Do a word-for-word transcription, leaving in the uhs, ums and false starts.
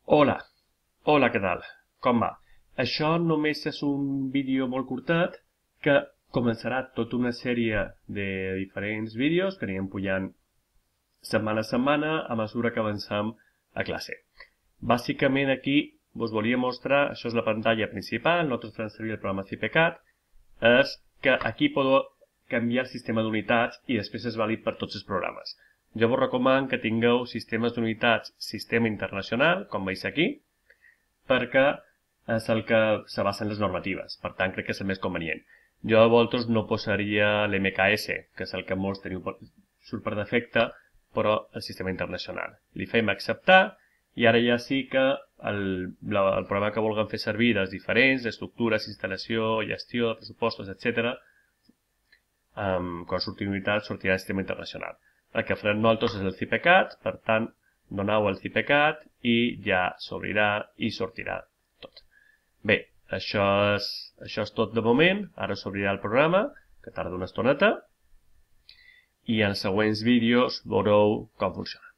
Hola, hola, què tal? Com va? Això només és un vídeo molt curtet que començarà tota una sèrie de diferents vídeos que anirem pujant setmana a setmana a mesura que avancem a classe. Bàsicament aquí us volia mostrar, això és la pantalla principal, nosaltres farem servir el programa CIPECAT, és que aquí podeu canviar el sistema d'unitats i després és vàlid per tots els programes. Jo vos recomano que tingueu sistemes d'unitats sistema internacional, com veus aquí, perquè és el que se basa en les normatives. Per tant, crec que és el més convenient. Jo a vosaltres no posaria l'M K S, que és el que molts teniu surt per defecte, però el sistema internacional. Li fem acceptar i ara ja sí que el, la, el programa que vulguem fer servir dels diferents, estructures, instal·lació, gestió, pressupostos, etcètera, um, quan surti unitat sortirà el sistema internacional. El que farem nosaltres és el CIPECAT, per tant, doneu el CIPECAT i ja s'obrirà i sortirà tot. Bé, això és, això és tot de moment. Ara s'obrirà el programa, que tarda una estoneta, i en els següents vídeos veureu com funciona.